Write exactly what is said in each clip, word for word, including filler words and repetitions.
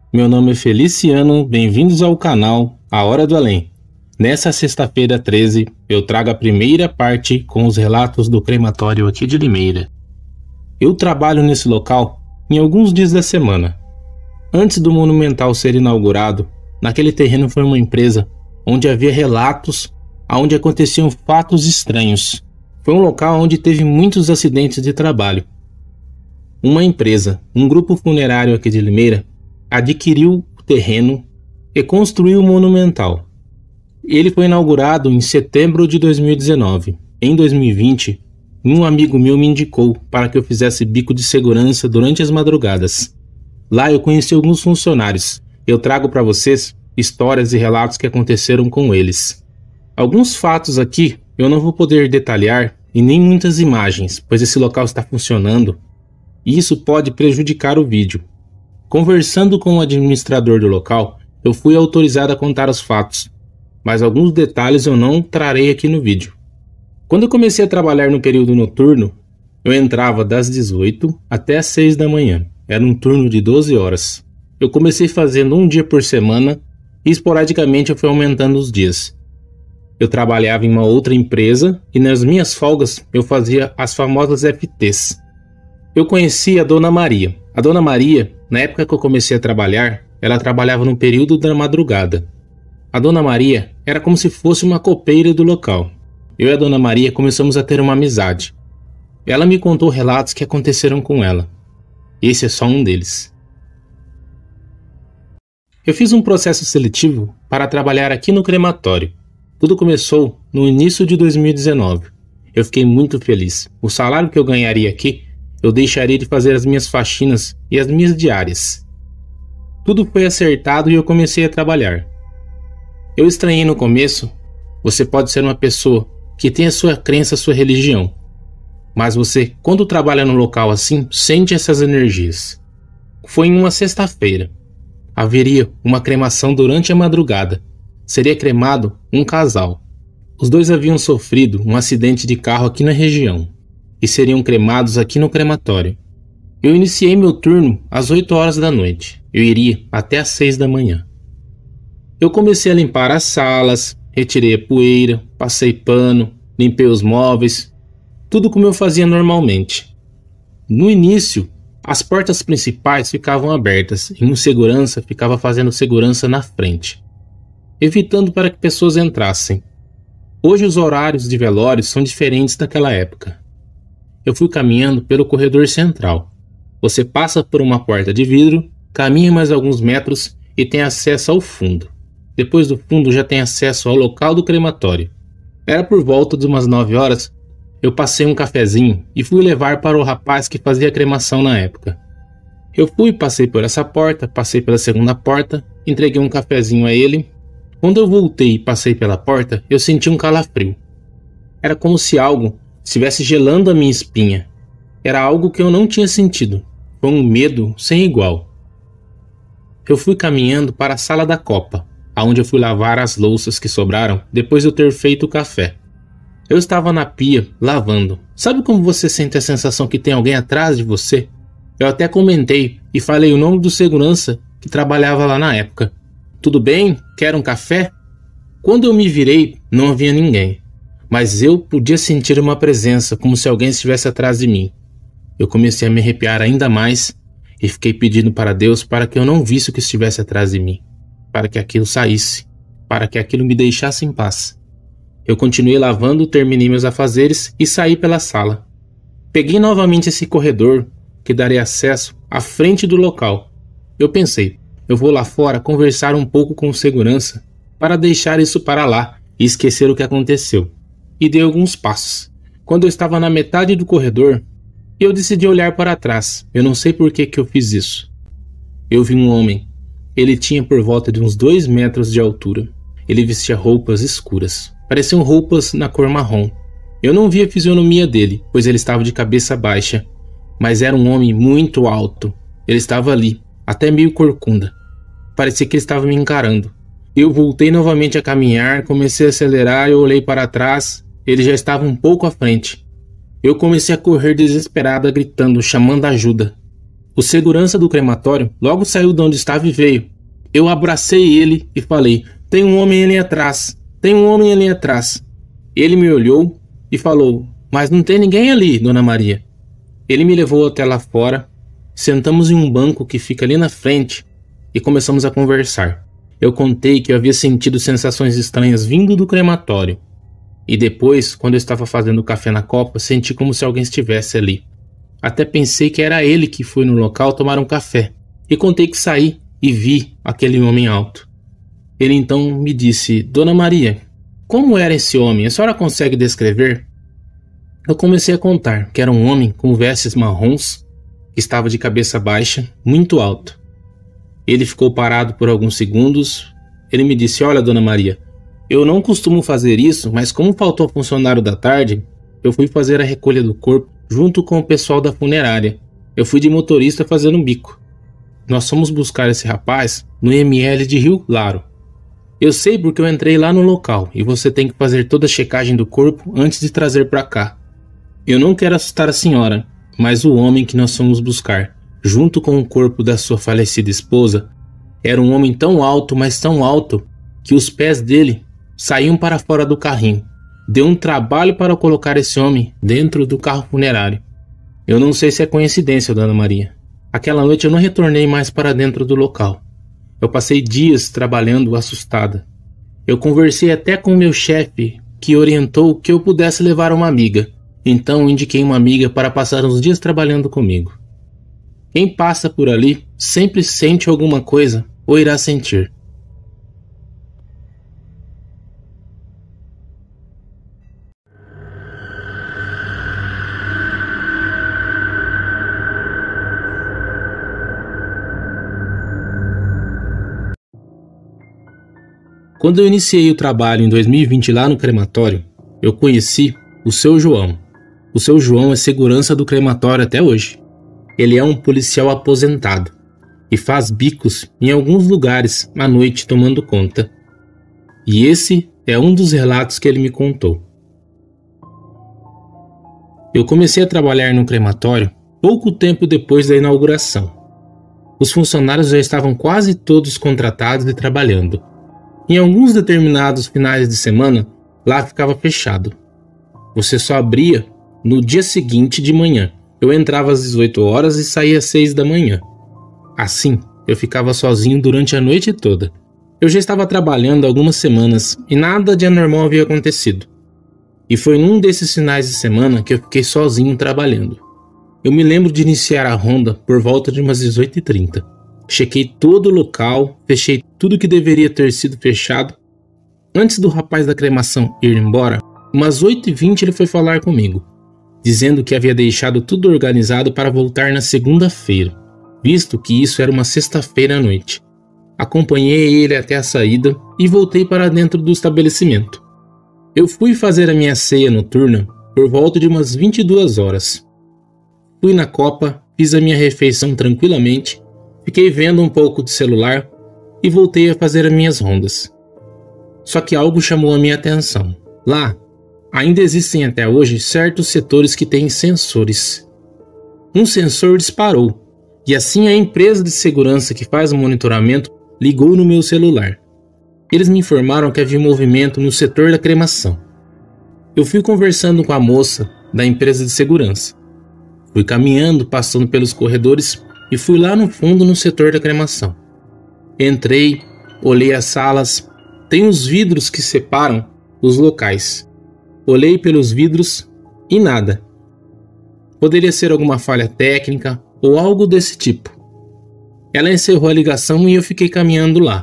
Meu nome é Feliciano, bem-vindos ao canal A Hora do Além. Nessa sexta-feira treze, eu trago a primeira parte com os relatos do crematório aqui de Limeira. Eu trabalho nesse local em alguns dias da semana. Antes do Monumental ser inaugurado, naquele terreno foi uma empresa onde havia relatos onde aconteciam fatos estranhos. Foi um local onde teve muitos acidentes de trabalho. Uma empresa, um grupo funerário aqui de Limeira, adquiriu o terreno e construiu o Monumental. Ele foi inaugurado em setembro de dois mil e dezenove. Em dois mil e vinte, um amigo meu me indicou para que eu fizesse bico de segurança durante as madrugadas. Lá eu conheci alguns funcionários. Eu trago para vocês histórias e relatos que aconteceram com eles. Alguns fatos aqui eu não vou poder detalhar e nem muitas imagens, pois esse local está funcionando e isso pode prejudicar o vídeo. Conversando com o administrador do local, eu fui autorizado a contar os fatos, mas alguns detalhes eu não trarei aqui no vídeo. Quando eu comecei a trabalhar no período noturno, eu entrava das dezoito até as seis da manhã. Era um turno de doze horas. Eu comecei fazendo um dia por semana e esporadicamente eu fui aumentando os dias. Eu trabalhava em uma outra empresa e nas minhas folgas eu fazia as famosas F Tês. Eu conheci a Dona Maria. A Dona Maria, na época que eu comecei a trabalhar, ela trabalhava no período da madrugada. A Dona Maria era como se fosse uma copeira do local. Eu e a Dona Maria começamos a ter uma amizade. Ela me contou relatos que aconteceram com ela. Esse é só um deles. Eu fiz um processo seletivo para trabalhar aqui no crematório. Tudo começou no início de dois mil e dezenove. Eu fiquei muito feliz. O salário que eu ganharia aqui, eu deixaria de fazer as minhas faxinas e as minhas diárias. Tudo foi acertado e eu comecei a trabalhar. Eu estranhei no começo. Você pode ser uma pessoa que tem a sua crença, a sua religião. Mas você, quando trabalha num local assim, sente essas energias. Foi em uma sexta-feira. Haveria uma cremação durante a madrugada. Seria cremado um casal. Os dois haviam sofrido um acidente de carro aqui na região e seriam cremados aqui no crematório. Eu iniciei meu turno às oito horas da noite. Eu iria até às seis da manhã. Eu comecei a limpar as salas, retirei a poeira, passei pano, limpei os móveis, tudo como eu fazia normalmente. No início, as portas principais ficavam abertas e um segurança ficava fazendo segurança na frente, evitando para que pessoas entrassem. Hoje os horários de velório são diferentes daquela época. Eu fui caminhando pelo corredor central. Você passa por uma porta de vidro, caminha mais alguns metros e tem acesso ao fundo. Depois do fundo já tem acesso ao local do crematório. Era por volta de umas nove horas, eu passei um cafezinho e fui levar para o rapaz que fazia a cremação na época. Eu fui, passei por essa porta, passei pela segunda porta, entreguei um cafezinho a ele. Quando eu voltei e passei pela porta, eu senti um calafrio. Era como se algo estivesse gelando a minha espinha. Era algo que eu não tinha sentido. Foi um medo sem igual. Eu fui caminhando para a sala da copa, aonde eu fui lavar as louças que sobraram depois de eu ter feito o café. Eu estava na pia, lavando. Sabe como você sente a sensação que tem alguém atrás de você? Eu até comentei e falei o nome do segurança que trabalhava lá na época. Tudo bem? Quer um café? Quando eu me virei, não havia ninguém. Mas eu podia sentir uma presença, como se alguém estivesse atrás de mim. Eu comecei a me arrepiar ainda mais e fiquei pedindo para Deus para que eu não visse o que estivesse atrás de mim, para que aquilo saísse, para que aquilo me deixasse em paz. Eu continuei lavando, terminei meus afazeres e saí pela sala. Peguei novamente esse corredor que daria acesso à frente do local. Eu pensei, eu vou lá fora conversar um pouco com o segurança para deixar isso para lá e esquecer o que aconteceu. E dei alguns passos. Quando eu estava na metade do corredor, eu decidi olhar para trás. Eu não sei por que que eu fiz isso. Eu vi um homem. Ele tinha por volta de uns dois metros de altura. Ele vestia roupas escuras. Pareciam roupas na cor marrom. Eu não vi a fisionomia dele, pois ele estava de cabeça baixa. Mas era um homem muito alto. Ele estava ali, até meio corcunda. Parecia que ele estava me encarando. Eu voltei novamente a caminhar, comecei a acelerar, eu olhei para trás. Ele já estava um pouco à frente. Eu comecei a correr desesperada, gritando, chamando ajuda. O segurança do crematório logo saiu de onde estava e veio. Eu abracei ele e falei: tem um homem ali atrás, tem um homem ali atrás. Ele me olhou e falou: mas não tem ninguém ali, Dona Maria. Ele me levou até lá fora, sentamos em um banco que fica ali na frente e começamos a conversar. Eu contei que eu havia sentido sensações estranhas vindo do crematório. E depois, quando eu estava fazendo café na copa, senti como se alguém estivesse ali. Até pensei que era ele que foi no local tomar um café. E contei que saí e vi aquele homem alto. Ele então me disse: Dona Maria, como era esse homem? A senhora consegue descrever? Eu comecei a contar que era um homem com vestes marrons, que estava de cabeça baixa, muito alto. Ele ficou parado por alguns segundos. Ele me disse: olha, Dona Maria, eu não costumo fazer isso, mas como faltou funcionário da tarde, eu fui fazer a recolha do corpo junto com o pessoal da funerária. Eu fui de motorista fazendo um bico. Nós fomos buscar esse rapaz no M L de Rio Claro. Eu sei porque eu entrei lá no local e você tem que fazer toda a checagem do corpo antes de trazer para cá. Eu não quero assustar a senhora, mas o homem que nós fomos buscar, junto com o corpo da sua falecida esposa, era um homem tão alto, mas tão alto, que os pés dele saíam para fora do carrinho. Deu um trabalho para colocar esse homem dentro do carro funerário. Eu não sei se é coincidência, Dona Maria. Aquela noite eu não retornei mais para dentro do local. Eu passei dias trabalhando assustada. Eu conversei até com o meu chefe, que orientou que eu pudesse levar uma amiga. Então indiquei uma amiga para passar uns dias trabalhando comigo. Quem passa por ali sempre sente alguma coisa ou irá sentir. Quando eu iniciei o trabalho em dois mil e vinte lá no crematório, eu conheci o seu João. O seu João é segurança do crematório até hoje. Ele é um policial aposentado e faz bicos em alguns lugares à noite tomando conta. E esse é um dos relatos que ele me contou. Eu comecei a trabalhar no crematório pouco tempo depois da inauguração. Os funcionários já estavam quase todos contratados e trabalhando. Em alguns determinados finais de semana, lá ficava fechado. Você só abria no dia seguinte de manhã. Eu entrava às dezoito horas e saía às seis da manhã. Assim, eu ficava sozinho durante a noite toda. Eu já estava trabalhando há algumas semanas e nada de anormal havia acontecido. E foi num desses finais de semana que eu fiquei sozinho trabalhando. Eu me lembro de iniciar a ronda por volta de umas dezoito e trinta. Chequei todo o local, fechei tudo que deveria ter sido fechado. Antes do rapaz da cremação ir embora, umas oito e vinte ele foi falar comigo, dizendo que havia deixado tudo organizado para voltar na segunda-feira, visto que isso era uma sexta-feira à noite. Acompanhei ele até a saída e voltei para dentro do estabelecimento. Eu fui fazer a minha ceia noturna por volta de umas vinte e duas horas. Fui na copa, fiz a minha refeição tranquilamente, fiquei vendo um pouco de celular e voltei a fazer as minhas rondas. Só que algo chamou a minha atenção. Lá, ainda existem até hoje certos setores que têm sensores. Um sensor disparou, e assim a empresa de segurança que faz o monitoramento ligou no meu celular. Eles me informaram que havia movimento no setor da cremação. Eu fui conversando com a moça da empresa de segurança. Fui caminhando, passando pelos corredores e fui lá no fundo no setor da cremação. Entrei, olhei as salas, tem os vidros que separam os locais. Olhei pelos vidros e nada. Poderia ser alguma falha técnica ou algo desse tipo. Ela encerrou a ligação e eu fiquei caminhando lá.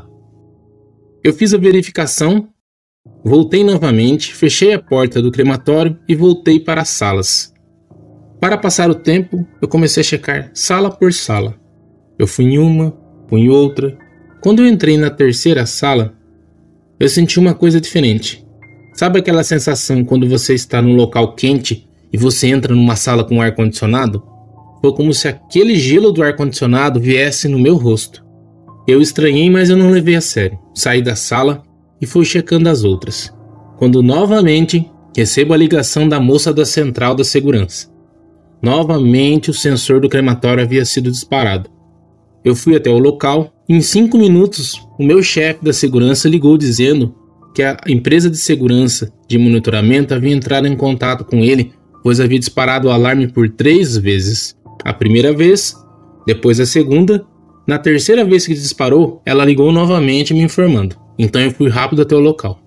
Eu fiz a verificação, voltei novamente, fechei a porta do crematório e voltei para as salas. Para passar o tempo, eu comecei a checar sala por sala. Eu fui em uma, fui em outra. Quando eu entrei na terceira sala, eu senti uma coisa diferente. Sabe aquela sensação quando você está num local quente e você entra numa sala com ar-condicionado? Foi como se aquele gelo do ar-condicionado viesse no meu rosto. Eu estranhei, mas eu não levei a sério. Saí da sala e fui checando as outras, quando novamente recebo a ligação da moça da central da segurança. Novamente o sensor do crematório havia sido disparado. Eu fui até o local e em cinco minutos o meu chefe da segurança ligou dizendo que a empresa de segurança de monitoramento havia entrado em contato com ele, pois havia disparado o alarme por três vezes. A primeira vez, depois a segunda, na terceira vez que disparou, ela ligou novamente me informando. Então eu fui rápido até o local.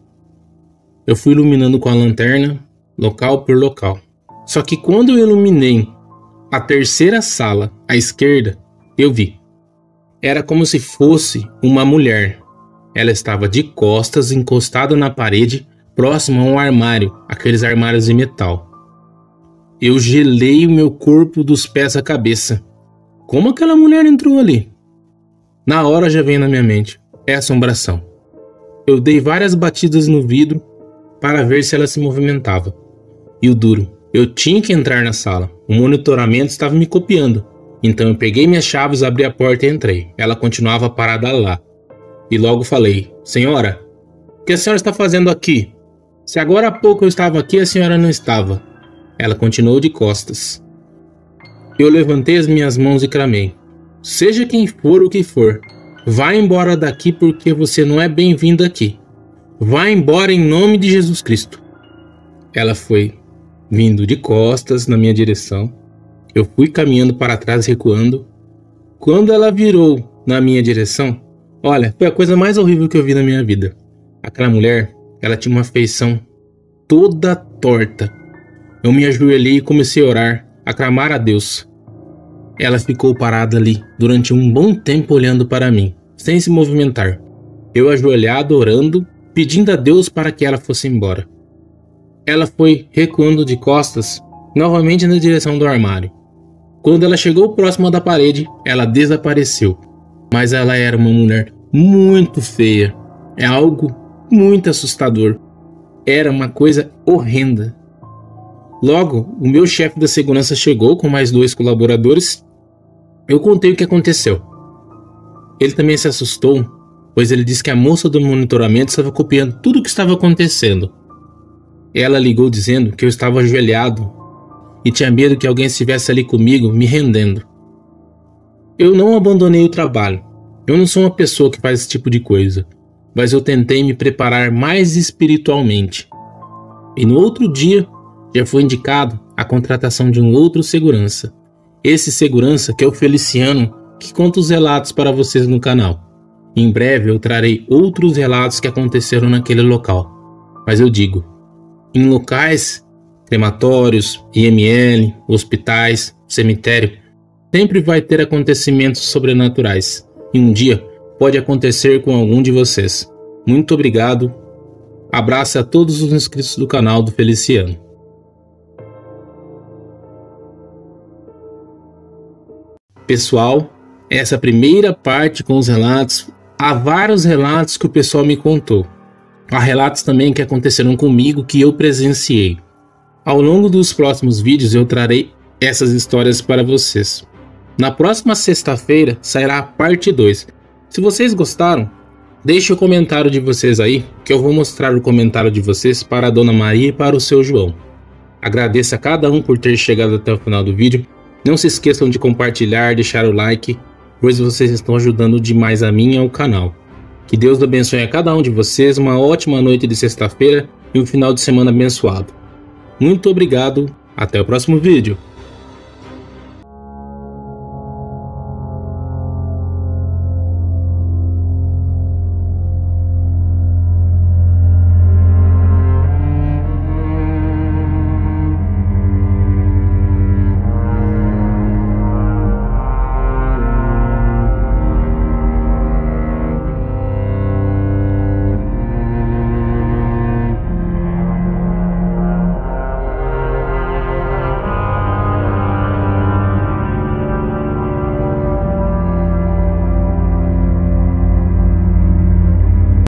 Eu fui iluminando com a lanterna, local por local. Só que quando eu iluminei a terceira sala à esquerda, eu vi. Era como se fosse uma mulher. Ela estava de costas, encostada na parede, próximo a um armário, aqueles armários de metal. Eu gelei o meu corpo dos pés à cabeça. Como aquela mulher entrou ali? Na hora já veio na minha mente. É assombração. Eu dei várias batidas no vidro para ver se ela se movimentava. E o duro, eu tinha que entrar na sala. O monitoramento estava me copiando. Então eu peguei minhas chaves, abri a porta e entrei. Ela continuava parada lá. E logo falei: senhora, o que a senhora está fazendo aqui? Se agora há pouco eu estava aqui, a senhora não estava. Ela continuou de costas. Eu levantei as minhas mãos e clamei: seja quem for o que for, vá embora daqui porque você não é bem-vindo aqui. Vá embora em nome de Jesus Cristo. Ela foi vindo de costas na minha direção. Eu fui caminhando para trás, recuando. Quando ela virou na minha direção, olha, foi a coisa mais horrível que eu vi na minha vida. Aquela mulher, ela tinha uma feição toda torta. Eu me ajoelhei e comecei a orar, a clamar a Deus. Ela ficou parada ali durante um bom tempo olhando para mim, sem se movimentar. Eu ajoelhado, orando, pedindo a Deus para que ela fosse embora. Ela foi recuando de costas, novamente na direção do armário. Quando ela chegou próxima da parede, ela desapareceu. Mas ela era uma mulher muito feia. É algo muito assustador. Era uma coisa horrenda. Logo, o meu chefe da segurança chegou com mais dois colaboradores. Eu contei o que aconteceu. Ele também se assustou, pois ele disse que a moça do monitoramento estava copiando tudo o que estava acontecendo. Ela ligou dizendo que eu estava ajoelhado e tinha medo que alguém estivesse ali comigo, me rendendo. Eu não abandonei o trabalho. Eu não sou uma pessoa que faz esse tipo de coisa, mas eu tentei me preparar mais espiritualmente. E no outro dia, já foi indicado a contratação de um outro segurança. Esse segurança que é o Feliciano, que conta os relatos para vocês no canal. Em breve eu trarei outros relatos que aconteceram naquele local. Mas eu digo, em locais, crematórios, I M L, hospitais, cemitério, sempre vai ter acontecimentos sobrenaturais. E um dia pode acontecer com algum de vocês. Muito obrigado. Abraço a todos os inscritos do canal do Feliciano. Pessoal, essa primeira parte com os relatos, há vários relatos que o pessoal me contou. Há relatos também que aconteceram comigo que eu presenciei. Ao longo dos próximos vídeos eu trarei essas histórias para vocês. Na próxima sexta-feira sairá a parte dois. Se vocês gostaram, deixe o comentário de vocês aí, que eu vou mostrar o comentário de vocês para a Dona Maria e para o seu João. Agradeço a cada um por ter chegado até o final do vídeo. Não se esqueçam de compartilhar, deixar o like, pois vocês estão ajudando demais a mim e ao canal. Que Deus abençoe a cada um de vocês, uma ótima noite de sexta-feira e um final de semana abençoado. Muito obrigado, até o próximo vídeo.